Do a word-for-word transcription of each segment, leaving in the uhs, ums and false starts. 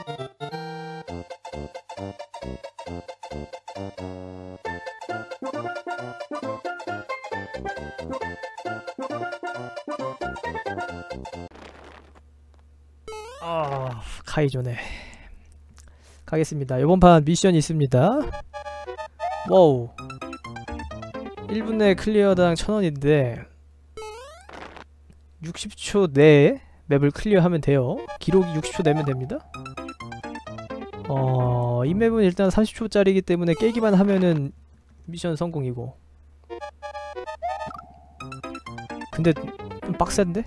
아, 카이조네. 가겠습니다. 이번 판 미션이 있습니다. 와우. 일 분 내에 클리어당 천 원인데 육십 초 내에 맵을 클리어하면 돼요. 기록이 육십 초 내면 됩니다. 어... 이 맵은 일단 삼십 초짜리이기 때문에 깨기만 하면은 미션 성공이고. 근데 좀 빡센데?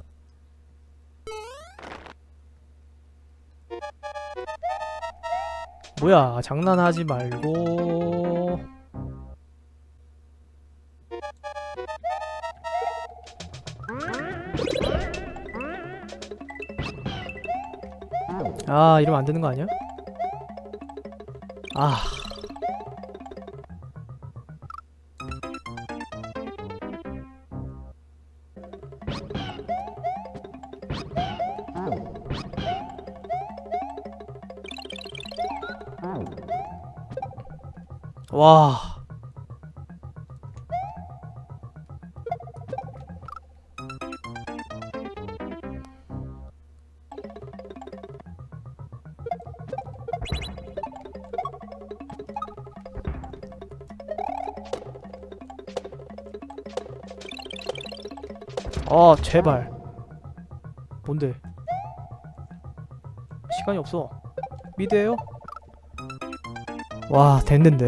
뭐야, 장난하지 말고. 아, 이러면 안 되는 거 아니야? 아. 와. 아, 제발. 뭔데? 시간이 없어. 미드에요? 와, 됐는데.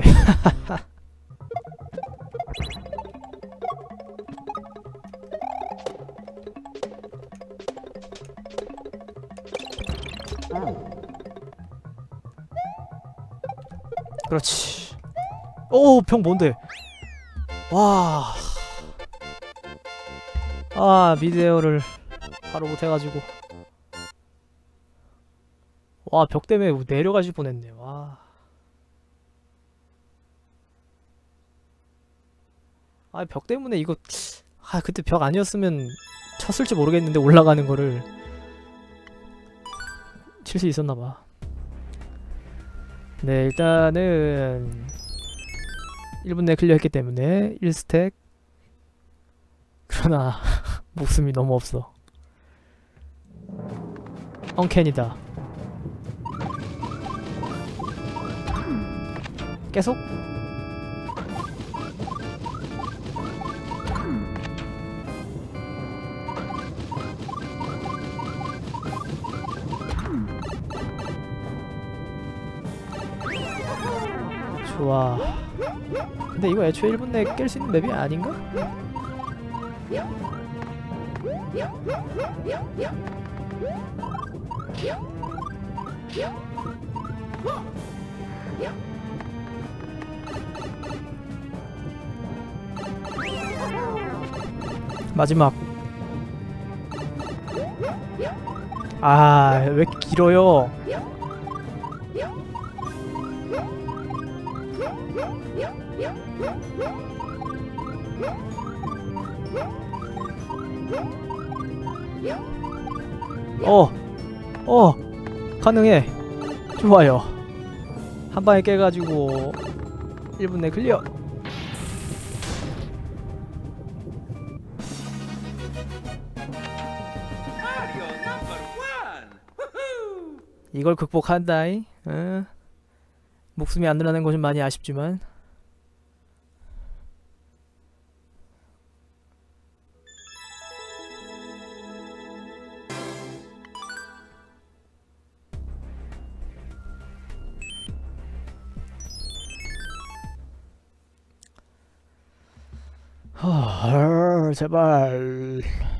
그렇지. 오, 병 뭔데? 와. 아, 미드에어를 바로 못해가지고. 와, 벽 때문에 내려가실 뻔했네. 와. 아, 벽 때문에 이거. 아, 그때 벽 아니었으면 쳤을지 모르겠는데 올라가는 거를 칠 수 있었나봐. 네, 일단은 일 분 내에 클리어 했기 때문에 일 스택. 그러나 목숨이 너무 없어. 언캔이다. 계속? 좋아. 근데 이거 애초에 일 분 내에 깰 수 있는 맵이 아닌가? 마지막. 아, 왜 이렇게 길어요? 어! 어! 가능해! 좋아요. 한 방에 깨가지고 일 분 내 클리어! 이걸 극복한다잉. 어? 목숨이 안 늘어나는 것은 많이 아쉽지만. 헐, 제발.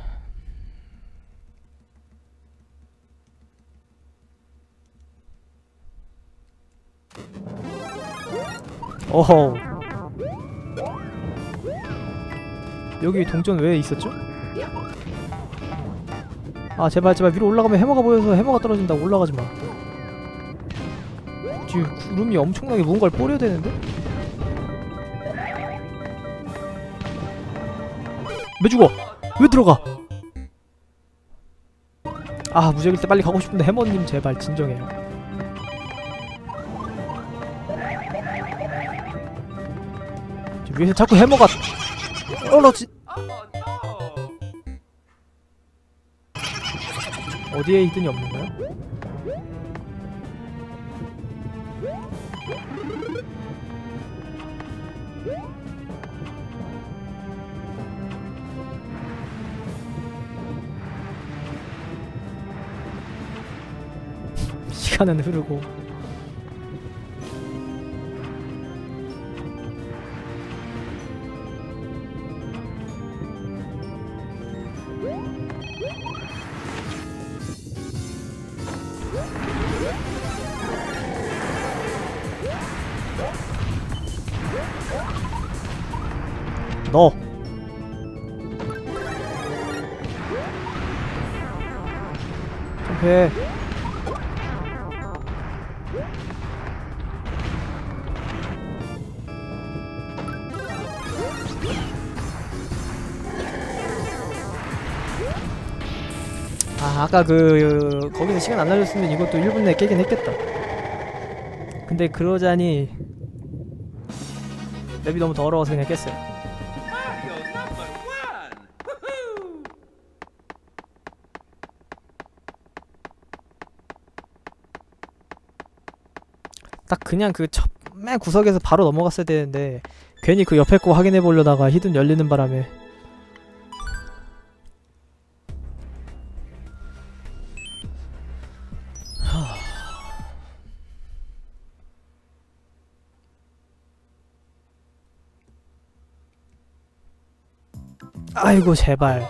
오호. 여기 동전 왜 있었죠? 아, 제발 제발 위로 올라가면 해머가 보여서 해머가 떨어진다. 올라가지마. 지금 구름이 엄청나게 무언가를 뿌려야 되는데? 왜 죽어? 왜 들어가? 아, 무적일 때 빨리 가고 싶은데 해머님 제발 진정해요. 위에서 자꾸 해머가 떨어지. 어디에 있든지 없는 거야? 시간은 흐르고. 너 점프해. 아, 아까 그 거기서 시간 안 날렸으면 이것도 일 분 내에 깨긴 했겠다. 근데 그러자니 맵이 너무 더러워서 그냥 깼어요. 딱 그냥 그 첫 맨 구석에서 바로 넘어갔어야 되는데 괜히 그 옆에 거 확인해 보려다가 히든 열리는 바람에. 아이고 제발.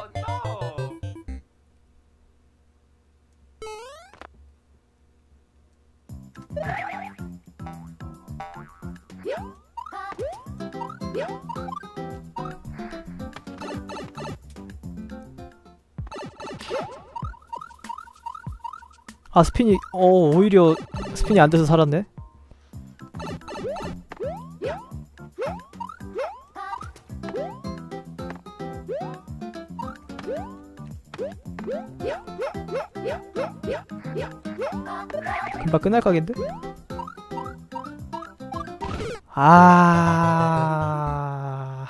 아 스핀이 어 오히려 스핀이 안 돼서 살았네. 금방 끝날 각인데? 아.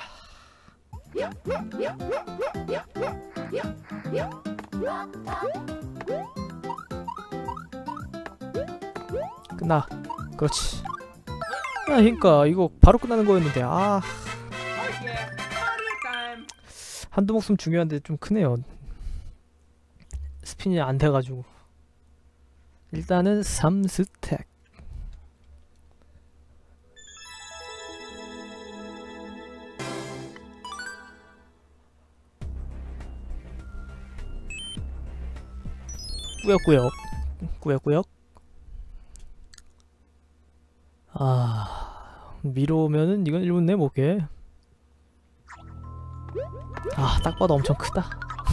끝나. 그렇지. 아, 그니까 이거 바로 끝나는 거였는데. 아. 한두 목숨 중요한데 좀 크네요. 스핀이 안 돼가지고. 일단은 삼 스택. 꾸역꾸역 꾸역꾸역. 아 미로우면은 이건 일 분 내에 못깨. 아 딱 봐도 엄청 크다.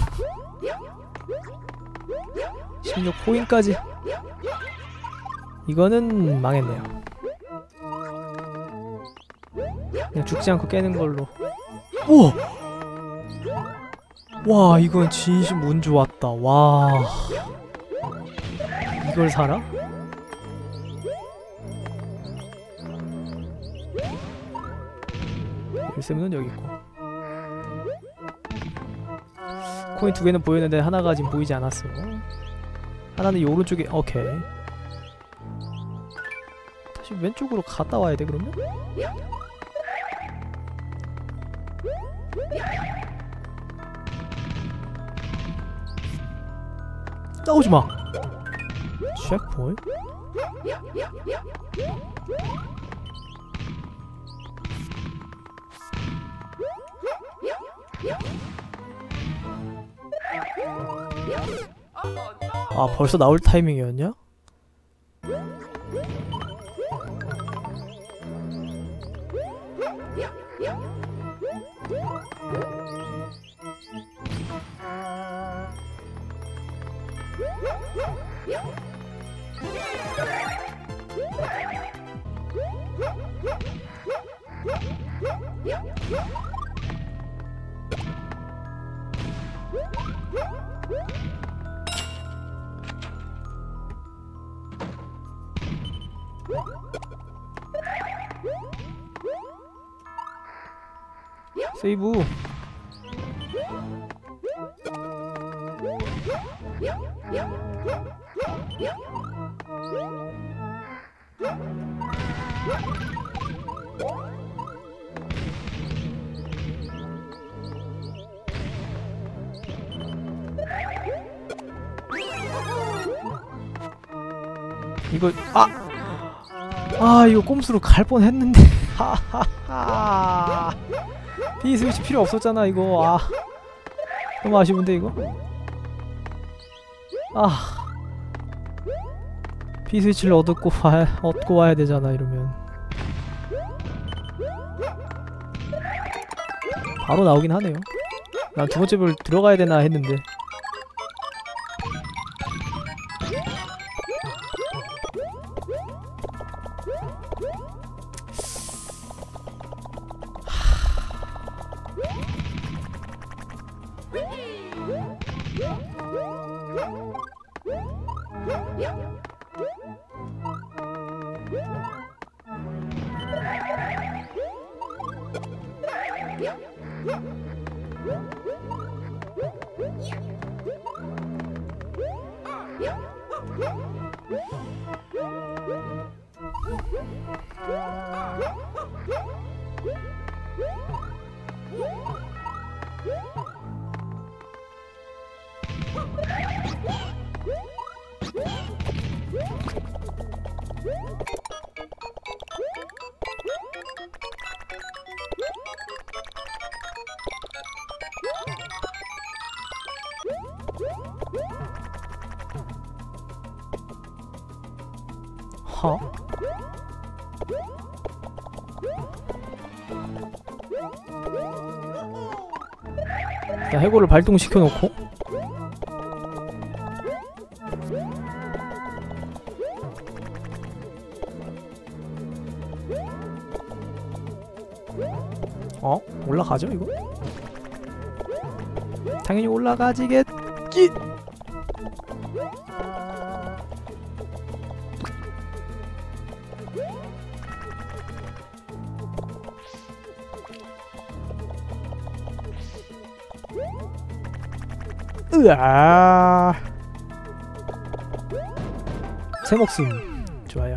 십육 코인까지. 이거는 망했네요. 그냥 죽지 않고 깨는 걸로. 우와! 와 이건 진심 운 좋았다. 와 이걸 사라? 일세문은 여기 있고. 코인 두 개는 보였는데 하나가 지금 보이지 않았어. 하나는 이 오른쪽에. 오케이. 다시 왼쪽으로 갔다 와야 돼 그러면? 싸우지 마. 체크포인트. 아 벌써 나올 타이밍이었냐? 세이브. 이거 아! 아 이거 꼼수로 갈 뻔했는데. 하하하. B 스위치 필요 없었잖아 이거. 아 너무 아쉬운데 이거. 아 B 스위치를 얻고 와 얻고 와야 되잖아 이러면. 바로 나오긴 하네요. 난 두 번째 별 들어가야 되나 했는데. 허? 자, 해골을 발동시켜놓고 어? 올라가죠 이거? 당연히 올라가지겠지! 으아 새 목숨 좋아요.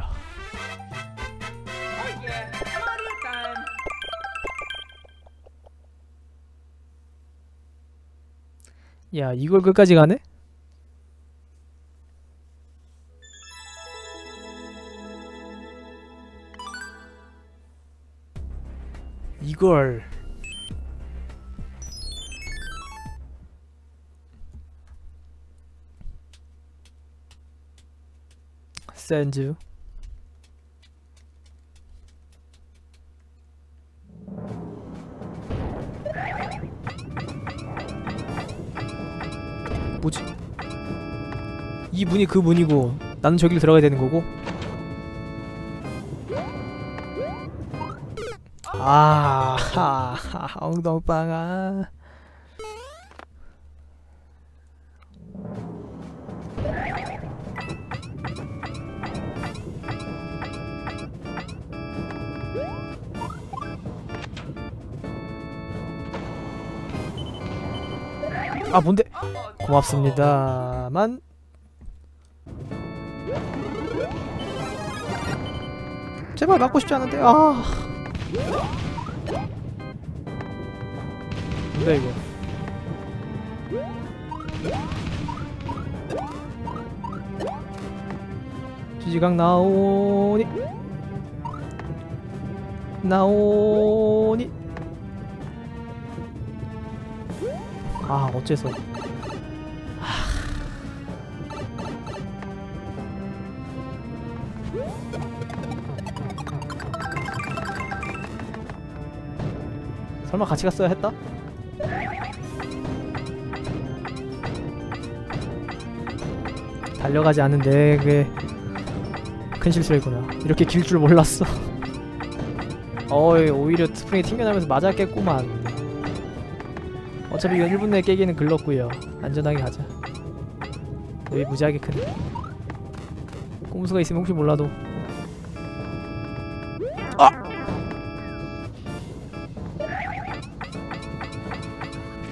야 이걸 끝까지 가네? 이걸 샌즈 뭐지? 이 문이 그 문이고 나는 저길 들어가야 되는 거고? 아, 하하, 엉덩방아. 아 뭔데? 고맙습니다만 제발 맞고 싶지 않은데. 아 뭔데 이거? 지지각 나오니 나오니 아 어째서 하... 설마 같이 갔어야 했다? 달려가지 않는데 그게 큰 실수했구나. 이렇게 길 줄 몰랐어. 어이 오히려 스프링이 튕겨나면서 맞았겠구만. 어차피 이건 일 분 내에 깨기는 글렀구요. 안전하게 가자. 여기 무지하게 크네. 꼼수가 있으면 혹시 몰라도. 아!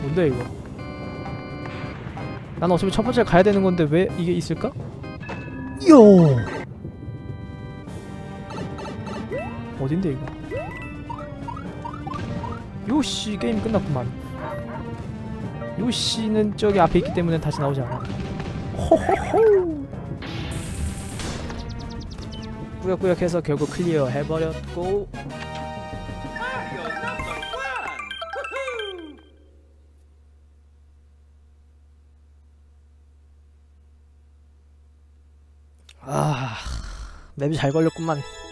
뭔데 이거? 난 어차피 첫 번째 가야 되는 건데 왜 이게 있을까? 요. 어딘데 이거? 요씨 게임 끝났구만. 요씨는 저기 앞에 있기 때문에 다시 나오지 않아. 호호호. 꾸역꾸역해서 결국 클리어 해버렸고. 아, 맵이 잘 걸렸구만.